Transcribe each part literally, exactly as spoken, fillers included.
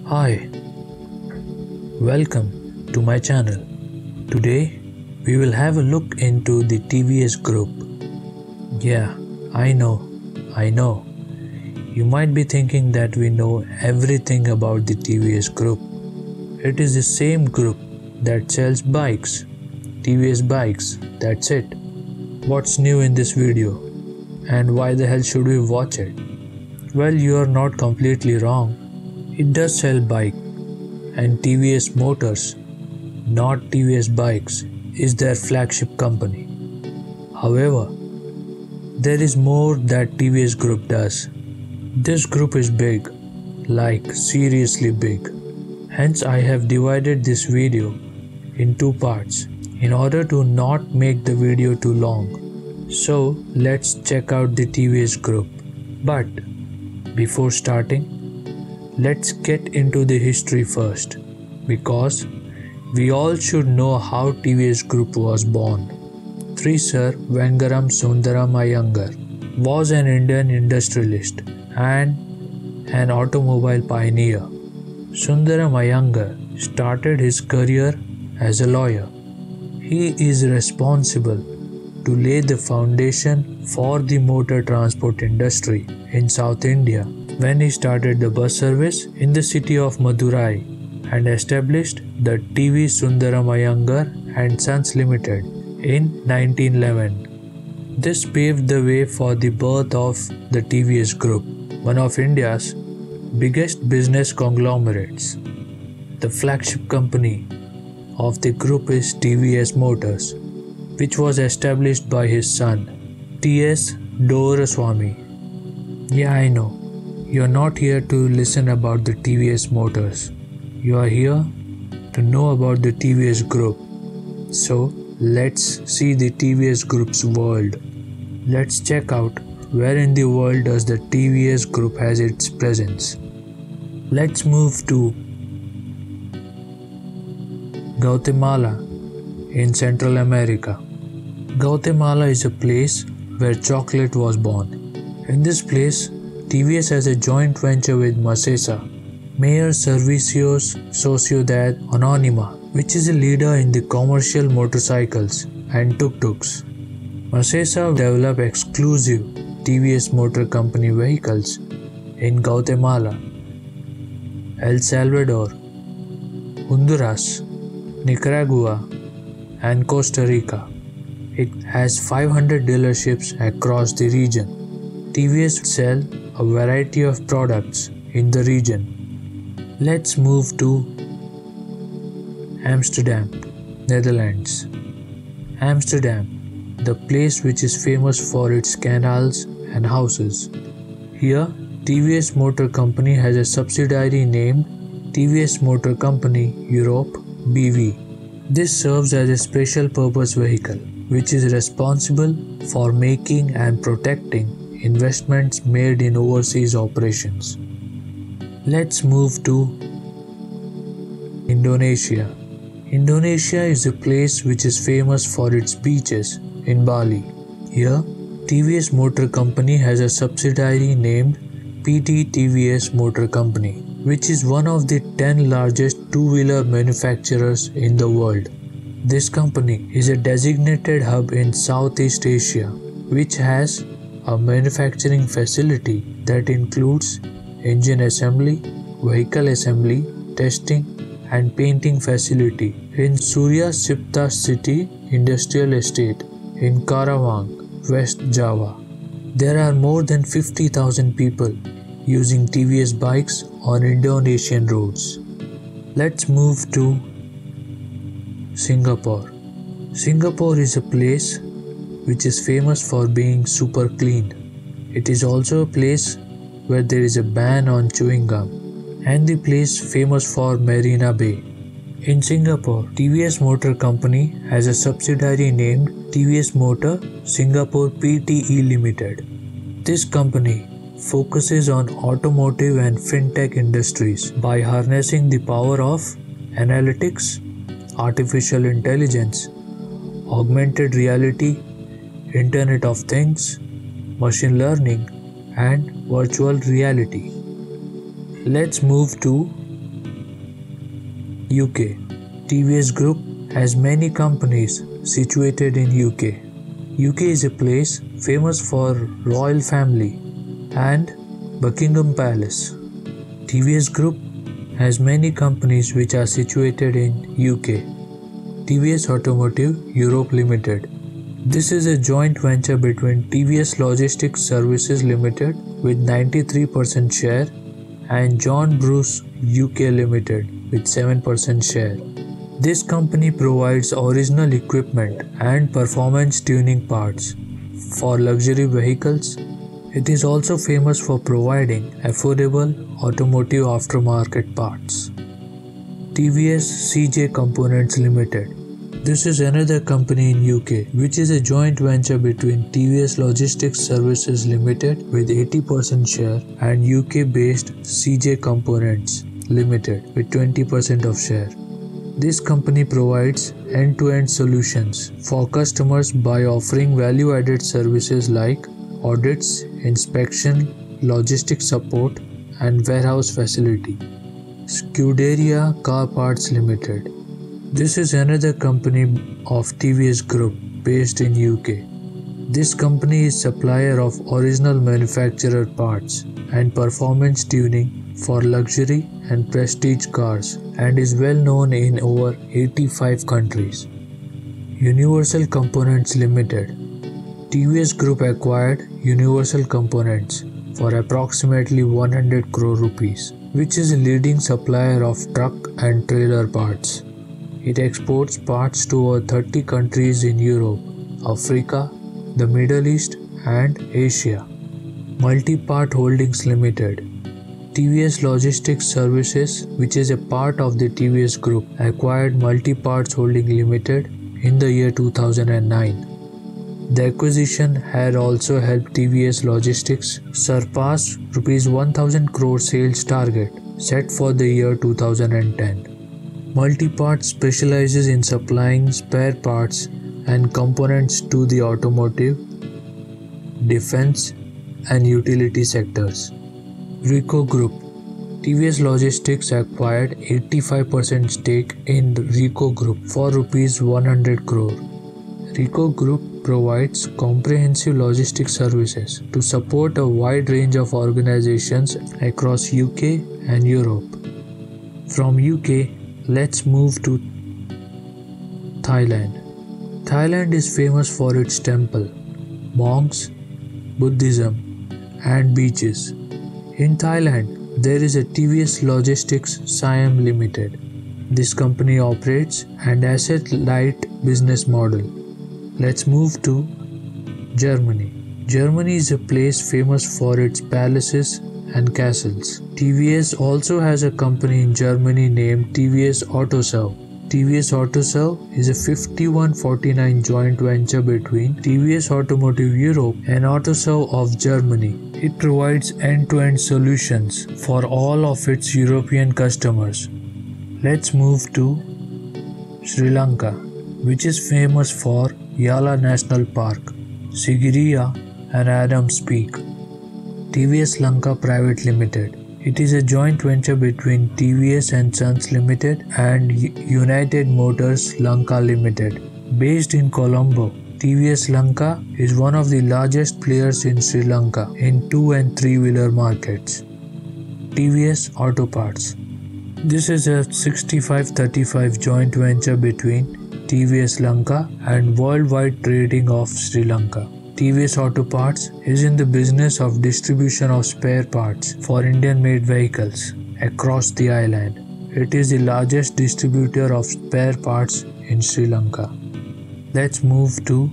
Hi, welcome to my channel. Today we will have a look into the T V S Group. Yeah, I know, I know. You might be thinking that we know everything about the T V S Group. It is the same group that sells bikes, T V S bikes, that's it. What's new in this video? And why the hell should we watch it? Well, you are not completely wrong. It does sell bikes, and T V S Motors, not T V S Bikes, is their flagship company. However, there is more that T V S Group does. This group is big, like seriously big. Hence I have divided this video in two parts in order to not make the video too long. So let's check out the T V S Group. But before starting, let's get into the history first, because we all should know how T V S Group was born. Sri Sir Vengaram Sundaram Iyengar was an Indian industrialist and an automobile pioneer. Sundaram Iyengar started his career as a lawyer. He is responsible to lay the foundation for the motor transport industry in South India when he started the bus service in the city of Madurai and established the T V Sundaram Iyengar and Sons Limited in nineteen eleven. This paved the way for the birth of the T V S Group, one of India's biggest business conglomerates. The flagship company of the group is T V S Motors, which was established by his son, T S Doraiswamy. Yeah, I know. You're not here to listen about the T V S Motors. You are here to know about the T V S Group. So let's see the T V S Group's world. Let's check out where in the world does the T V S Group has its presence. Let's move to Guatemala in Central America. Guatemala is a place where chocolate was born. In this place, T V S has a joint venture with Macesa, Mayor Servicios Sociedad Anónima, which is a leader in the commercial motorcycles and tuk-tuks. Macesa developed exclusive T V S Motor Company vehicles in Guatemala, El Salvador, Honduras, Nicaragua, and Costa Rica. It has five hundred dealerships across the region. T V S sells a variety of products in the region. Let's move to Amsterdam, Netherlands. Amsterdam, the place which is famous for its canals and houses. Here, T V S Motor Company has a subsidiary named T V S Motor Company Europe B V. This serves as a special purpose vehicle, which is responsible for making and protecting investments made in overseas operations. Let's move to Indonesia. Indonesia is a place which is famous for its beaches in Bali. Here, T V S Motor Company has a subsidiary named P T T V S Motor Company, which is one of the ten largest two-wheeler manufacturers in the world. This company is a designated hub in Southeast Asia, which has a manufacturing facility that includes engine assembly, vehicle assembly, testing, and painting facility in Surya Cipta City Industrial Estate in Karawang, West Java. There are more than fifty thousand people using T V S bikes on Indonesian roads. Let's move to Singapore. Singapore is a place which is famous for being super clean. It is also a place where there is a ban on chewing gum, and the place famous for Marina Bay. In Singapore, T V S Motor Company has a subsidiary named T V S Motor Singapore Pte Limited. This company focuses on automotive and fintech industries by harnessing the power of analytics, artificial intelligence, augmented reality, Internet of Things, machine learning, and virtual reality. Let's move to U K. T V S Group has many companies situated in U K. U K is a place famous for royal family and Buckingham Palace. T V S Group has many companies which are situated in U K. T V S Automotive Europe Limited. This is a joint venture between T V S Logistics Services Limited with ninety-three percent share and John Bruce U K Limited with seven percent share. This company provides original equipment and performance tuning parts for luxury vehicles. It is also famous for providing affordable automotive aftermarket parts. T V S C J Components Limited. This is another company in U K which is a joint venture between T V S Logistics Services Limited with eighty percent share and U K-based C J Components Limited with twenty percent of share. This company provides end-to-end solutions for customers by offering value-added services like audits, inspection, logistics support, and warehouse facility. Scuderia Car Parts Limited. This is another company of T V S Group based in U K. This company is supplier of original manufacturer parts and performance tuning for luxury and prestige cars and is well known in over eighty-five countries. Universal Components Limited. T V S Group acquired Universal Components for approximately one hundred crore rupees, which is a leading supplier of truck and trailer parts. It exports parts to over thirty countries in Europe, Africa, the Middle East, and Asia. Multipart Holdings Limited. T V S Logistics Services, which is a part of the T V S Group, acquired Multiparts Holdings Limited in the year two thousand nine. The acquisition had also helped T V S Logistics surpass rupees one thousand crore sales target set for the year two thousand ten. Multipart specializes in supplying spare parts and components to the automotive, defense, and utility sectors. Ricoh Group. T V S Logistics acquired eighty-five percent stake in Ricoh Group for rupees one hundred crore. Ricoh Group provides comprehensive logistics services to support a wide range of organizations across U K and Europe. From U K, let's move to Thailand. Thailand is famous for its temple, monks, Buddhism, and beaches. In Thailand, there is a T V S Logistics Siam Limited. This company operates an asset-light business model. Let's move to Germany. Germany is a place famous for its palaces and castles. T V S also has a company in Germany named T V S Autoserv. T V S Autoserv is a fifty-one forty-nine joint venture between T V S Automotive Europe and Autoserv of Germany. It provides end-to-end solutions for all of its European customers. Let's move to Sri Lanka, which is famous for Yala National Park, Sigiriya, and Adams Peak. T V S Lanka Private Limited. It is a joint venture between T V S and Sons Limited and United Motors Lanka Limited. Based in Colombo, T V S Lanka is one of the largest players in Sri Lanka in two and three-wheeler markets. T V S Auto Parts. This is a sixty-five thirty-five joint venture between T V S Lanka and Worldwide Trading of Sri Lanka. T V S Auto Parts is in the business of distribution of spare parts for Indian-made vehicles across the island. It is the largest distributor of spare parts in Sri Lanka. Let's move to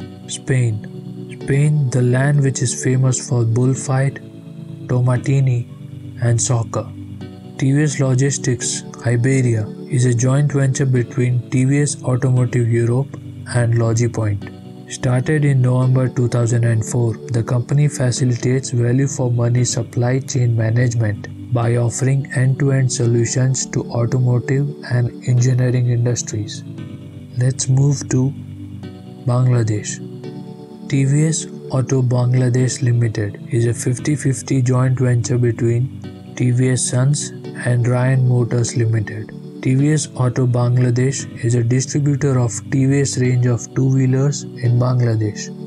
Spain. Spain, the land which is famous for bullfight, tomatini, and soccer. T V S Logistics Iberia is a joint venture between T V S Automotive Europe and LogiPoint. Started in November two thousand four, the company facilitates value for money supply chain management by offering end-to-end solutions to automotive and engineering industries. Let's move to Bangladesh. T V S Auto Bangladesh Limited is a fifty fifty joint venture between T V S Sons and Ryan Motors Limited. T V S Auto Bangladesh is a distributor of T V S range of two-wheelers in Bangladesh.